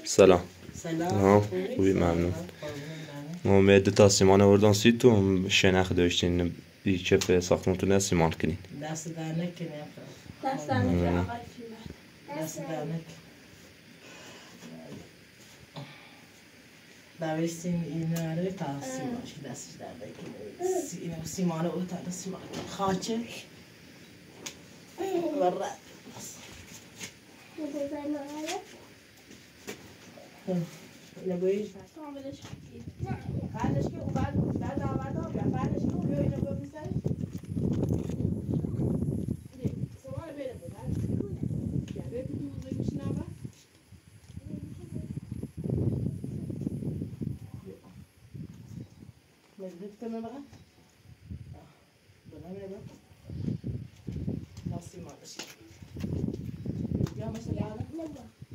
سلام. سلام. خوبی ممنون. امید تا سیمان آوردن سیتون شناخت داشتین کف ساختمونتون سیمان کنین. دست در نکنه. دست در نکنه آقای دست در نکنه. دوستیم این رو تا سیمانش که دستش در نکنه. اینو سیمان رو تا سیمان خاچه. ورد. اینو باید کاملش بعدش که اون بعد آورده بیا بعدش که اون اینو باید میزنی سوال بیره بود یا به دوزه میشین آبا مزدت کنم بقى بنعمل ايه بقى نصي ماشي يا مثلا على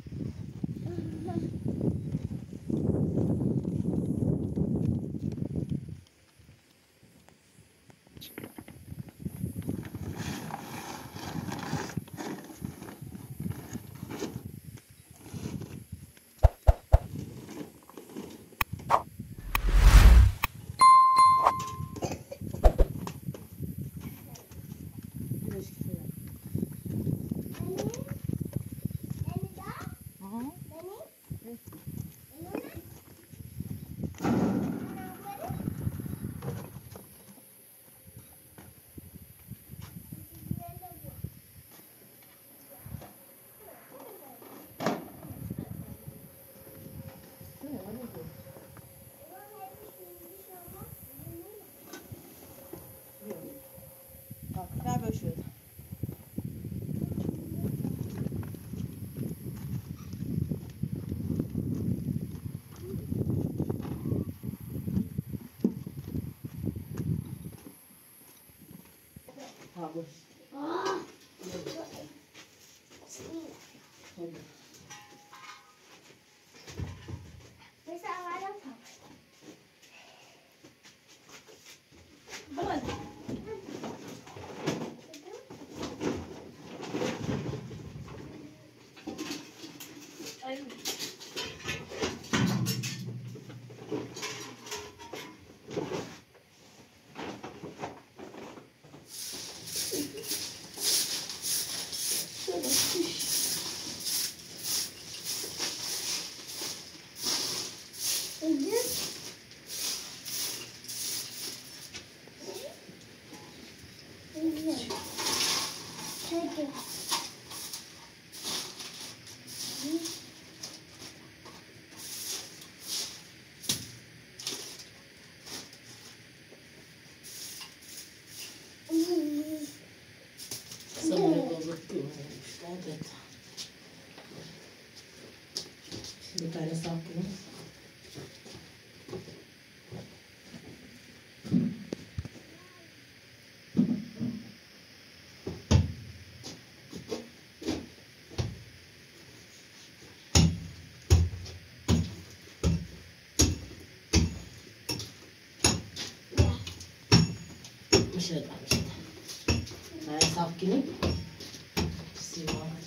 Detalhe só aqui. Mexer. Detalhe só aqui. Simão,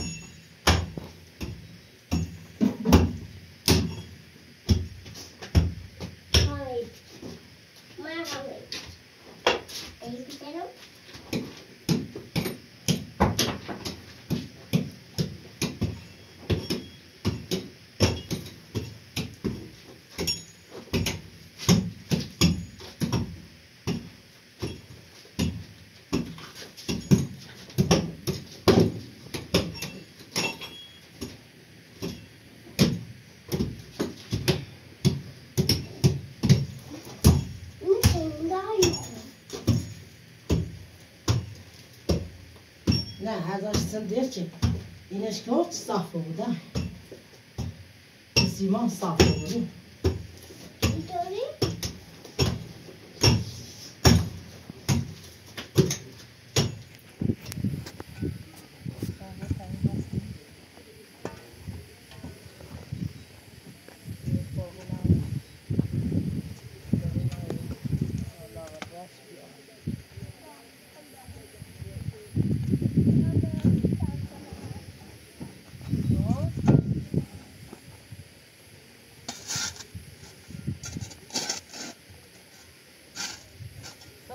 نه هزارشتم درچه اینش که هیچ صافه بوده سیمان صافه بوده اینطوری؟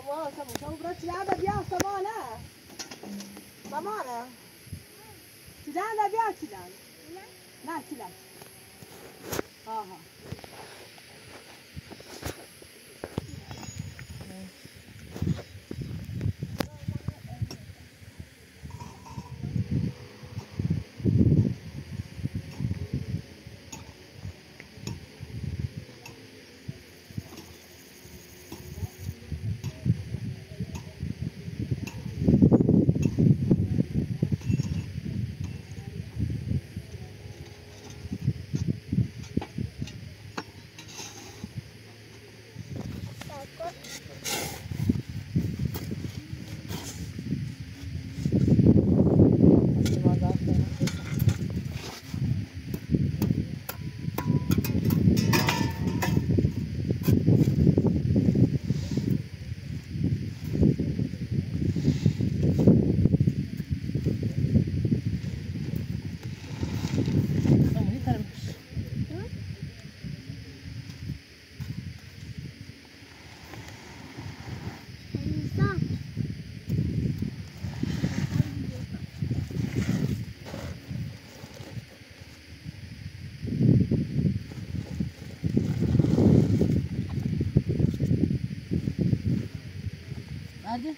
Hadi.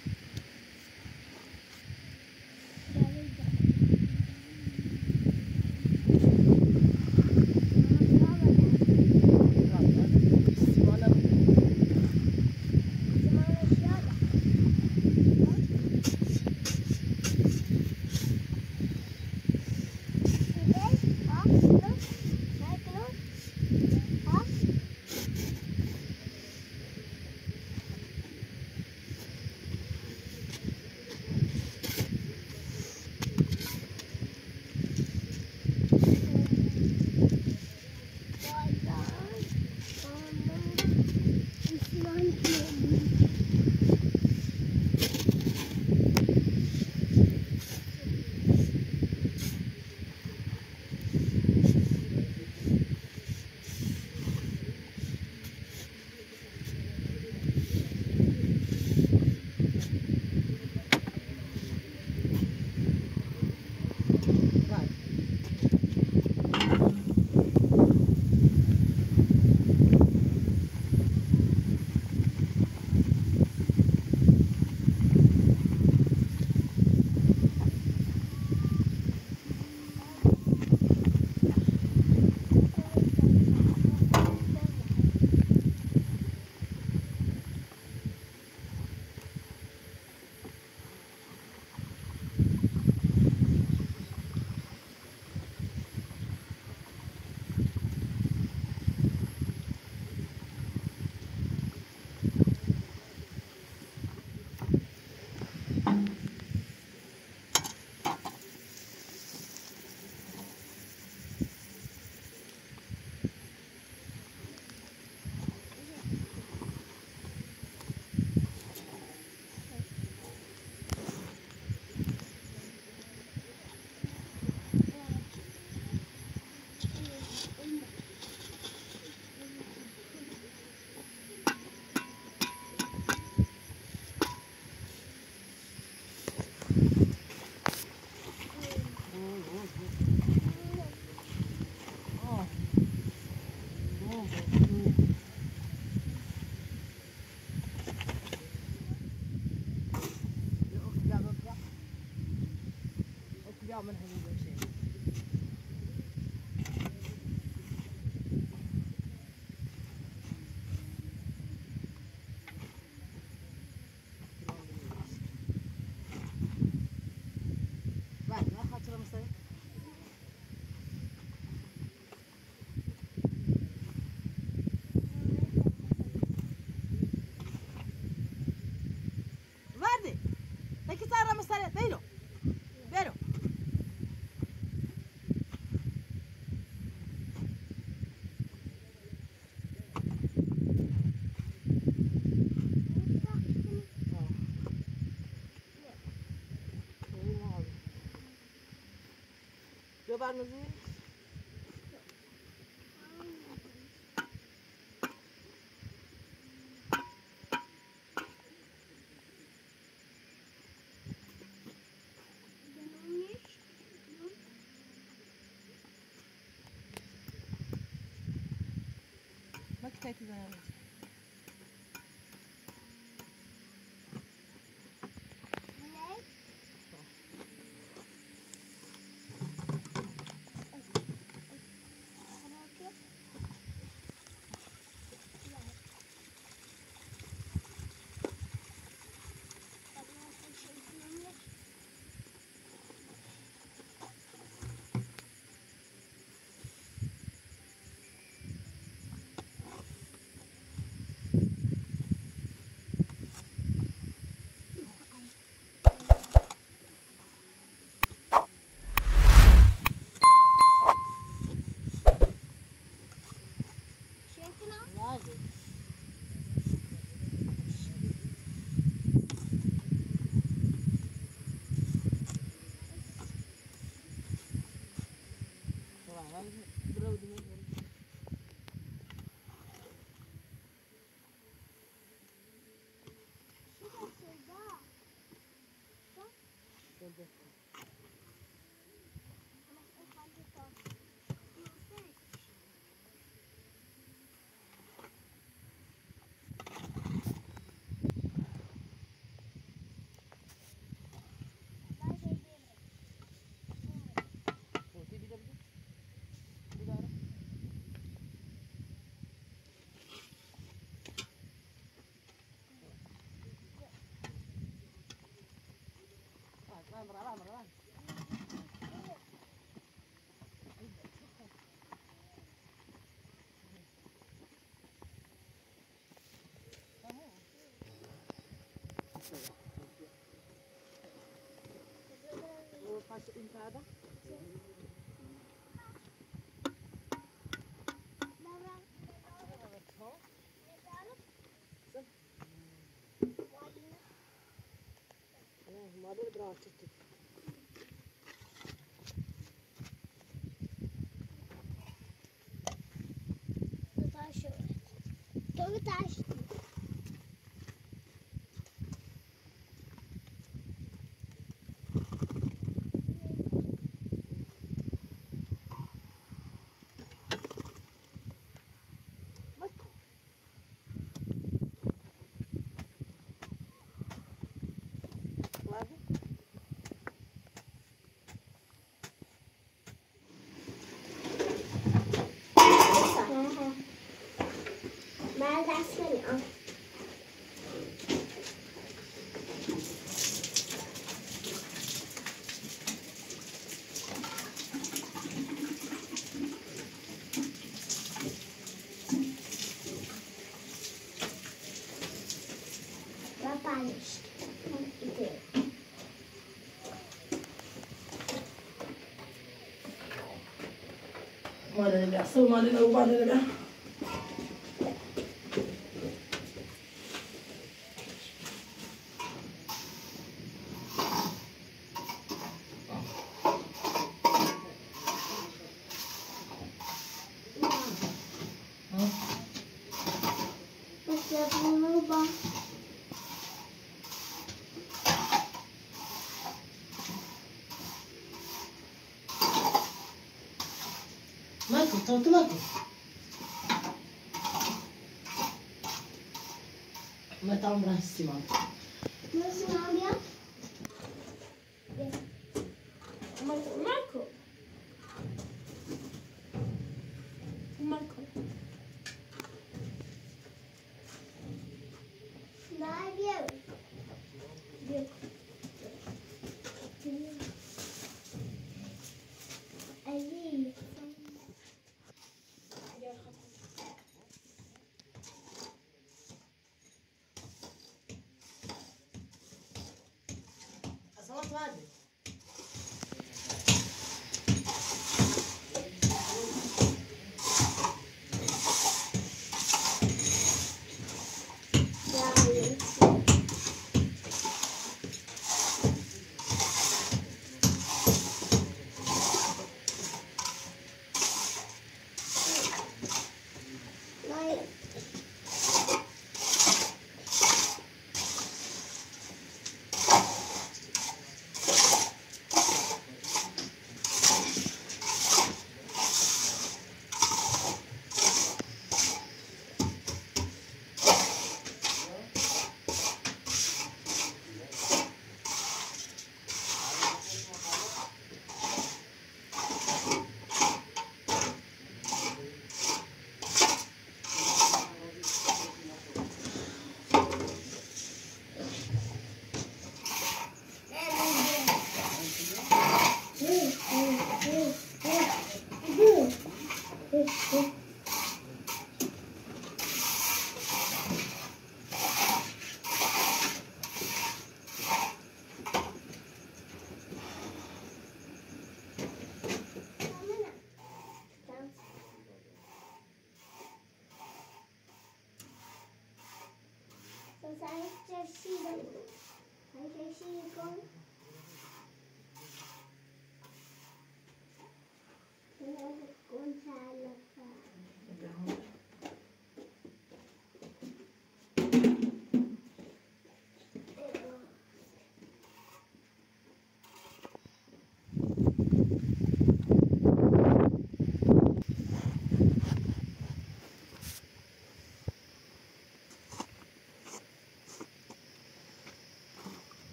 Mare bia, so mare no mare bia. Marco, tanto Marco. Metà un brassimo. Non si cambia? Marco. Marco. Marco. Dai, via. Via. È lì. Assalat vardı.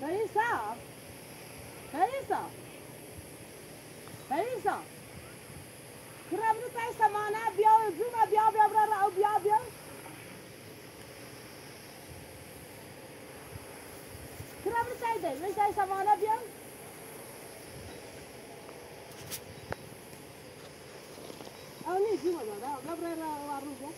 Parisa! Parisa! Parisa! Kırabını kaysa mana biya zuma biya biya kırabını kayda ne kaysa mana biya Ani zuma da biya waruga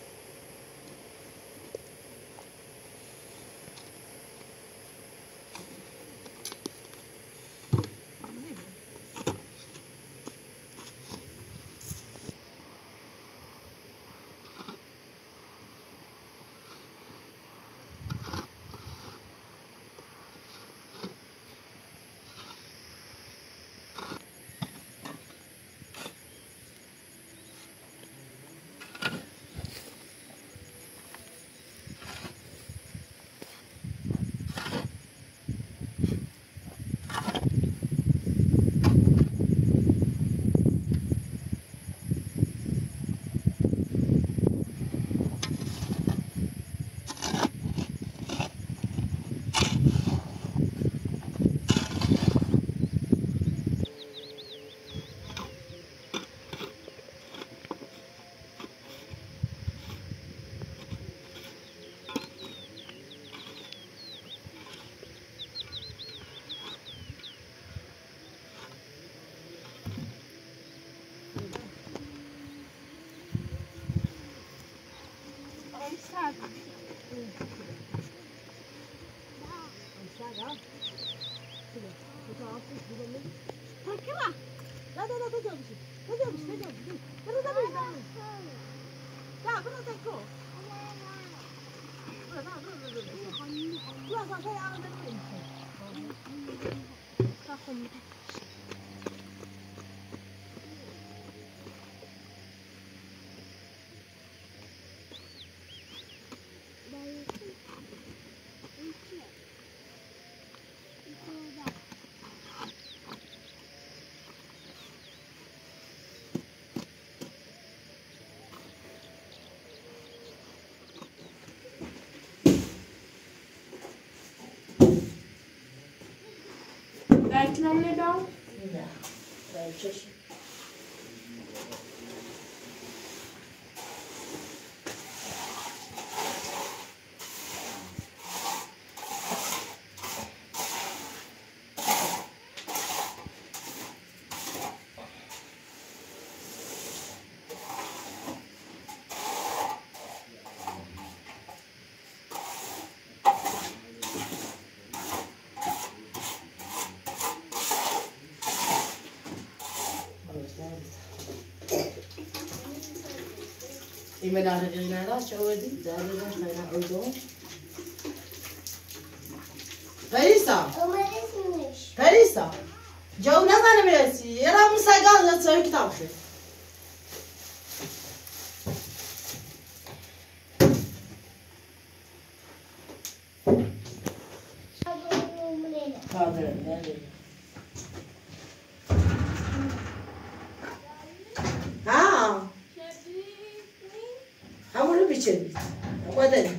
Belki ne daha? Ne? Belki إما دار الجنازة شودي دار الجنازة أردون فريسا فريسا جو نزنه میرسی یه را مساگان دست کتاب شد همونو بیچه خودت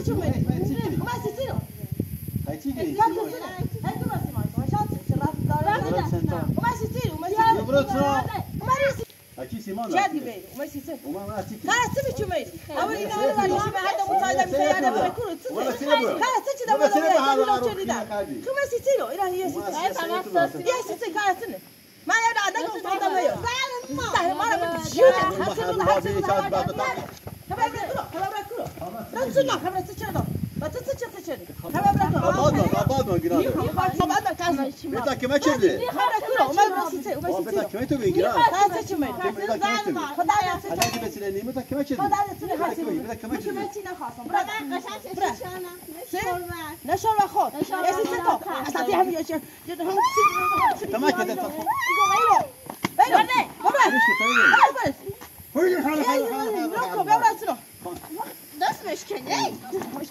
Aqui se manda. Já de bem, mas se você. Cara, você me chama aí. Agora ele não vai lá, vai dar muita da minha da minha cruz. Cara, você te dá uma oportunidade. Como é que se tira? Ele aí se. E se cara assim. Mas eu não dá com falta meio. Tá, mara muito jura. Das مش كني مش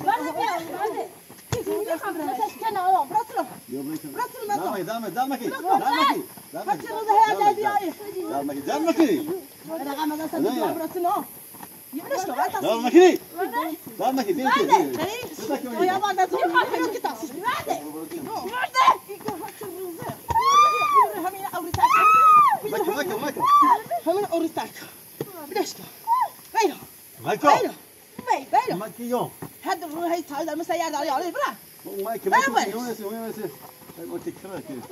هذا هي هذا المسيار عليه عليه برا ما كمان يوم قلت كفايه كده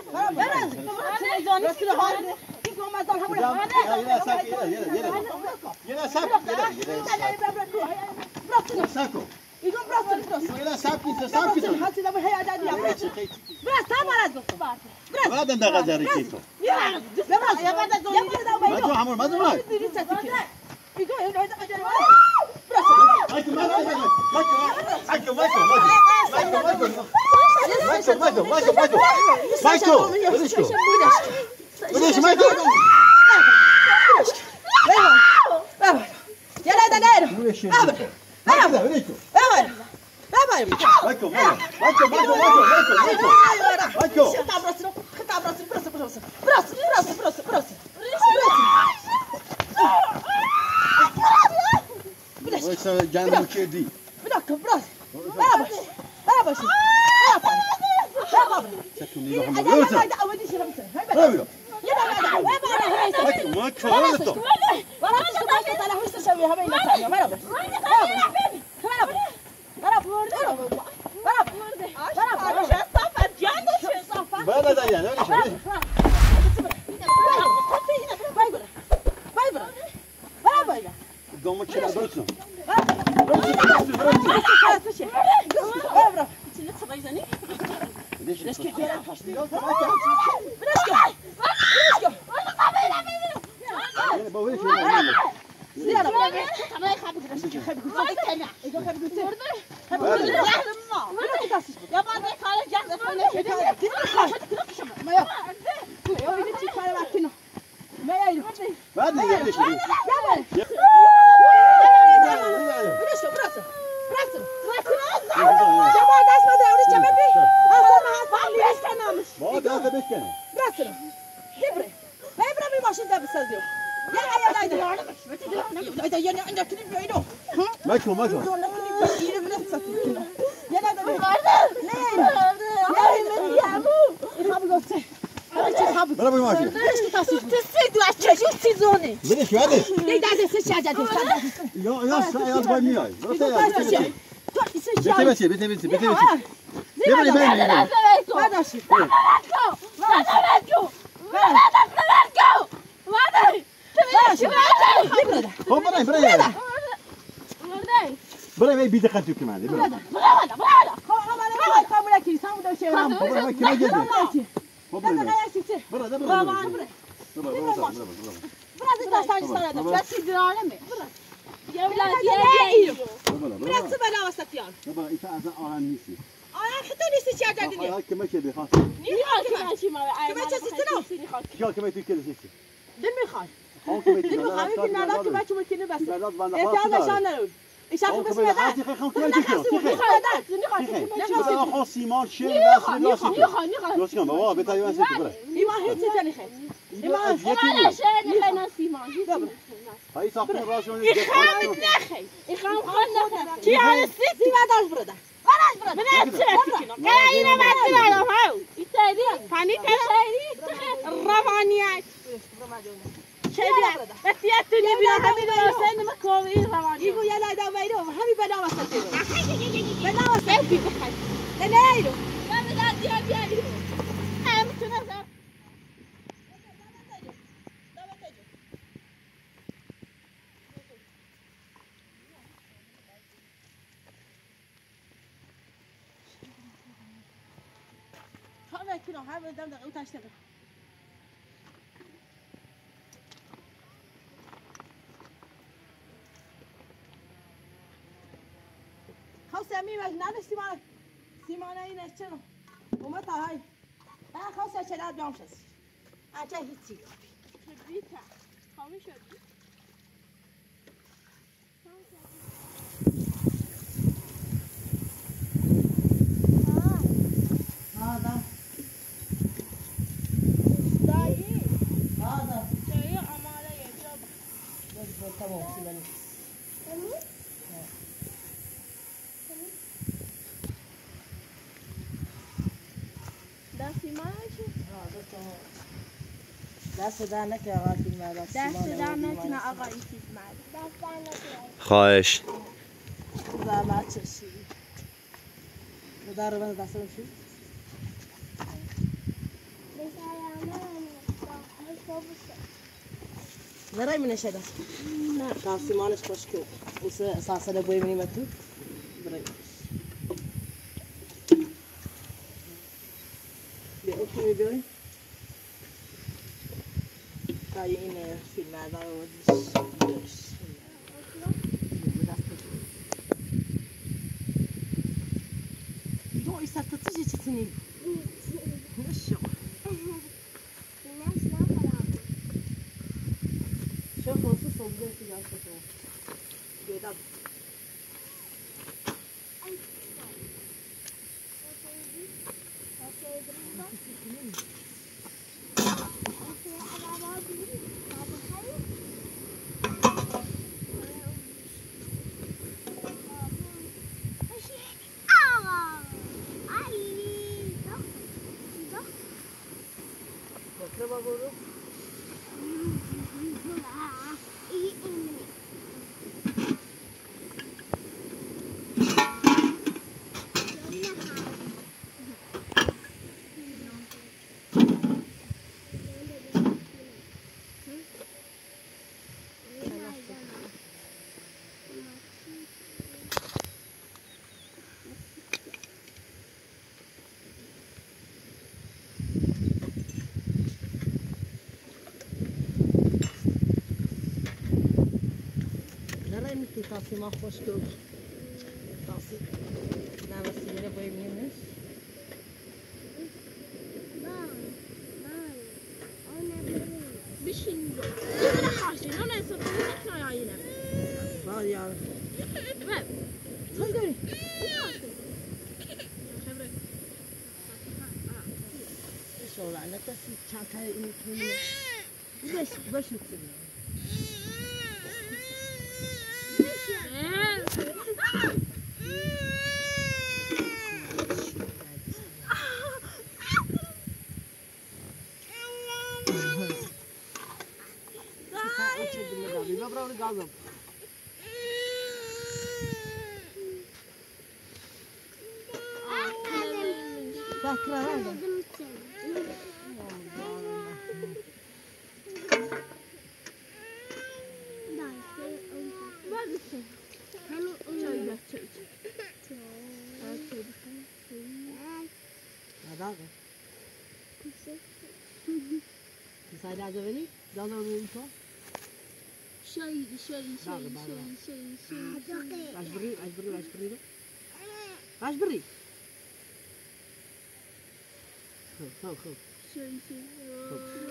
جانم کردی بلاك براس بابا بابا شو بابا سكوني روح مدرسة لا اودي شي رمسه رابيو ما كفرته ولا تشوف طالع وش تسوي هبين ثانيه ما ربح بلا ده يعني قوم تشيل عبرتنا ماكو برافو ماشي تسيدوا عشان سيزوني بديش هذا ليه ده سيشاجة يا باي مياي بيتي برا ما يبي دخلتوا كمان برا ايش اخذ بس هذا اخو سيمان شين بس لوسي ما هو بتاع يوسف برا ما هي تاني خير ما شين خلينا سيمان هاي ساختمون راشون إخوان نخي إخوان خلنا كي على الست زیبا داشت برده آراش برده من أتسرق كاينة ما تبغى هاو يتاري فاني ترى الرمانيات شديد بتياتني بلا همين وسن مكوي الرمانيات يقول يا لا دا وينو همي بلا وسطيرو بلا وسطيرو تنايرو ما بدأت يا بيالي أنا متنازع خلاص كده هذا دم دم وتشتغل خاصة مجنون سيمانة این چرا؟ اومد تا های. نه خاصة چرا بیام شد. آچه هیچی. شدیده. خامی شدی. هذا. دایی. هذا. دایی آماده یه جاب. بس تمام سیمانی. دست در نکنه آقا فیلم ها دست در نکنه آقا این فیلم ها خواهش زحمت چشید در رو بند دستم شد زرای منه شده نه شان سیمانش خوش که اوسه اساسا بوی منی متو برای به اوکی بیاری تایی این فیلم ها رو دیش یو ایسا تتیجی چیزی نشو شو خواست صبح سیگار کشو بیدم تاسی ما خوش کرد تاسی نوستی میره باید میمونش بشین جو نه خواهشی نه نه سفر نکنه آینه باید یار بب چون داری؟ شولا نتاسی چند تا این کنی بشید Sai da dove lì? Da dove vieni tu? شایی Vais beri? Go.